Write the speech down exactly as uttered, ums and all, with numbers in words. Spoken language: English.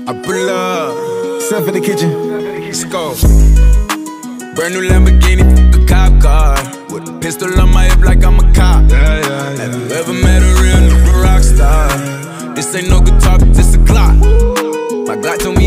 I pull up, Stuff in the kitchen. let's go. Brand new Lamborghini, a cop car, with a pistol on my hip like I'm a cop. Yeah, yeah, yeah. Have you ever met a real nigga rock star? This ain't no guitar, but this a clock. My Glock told me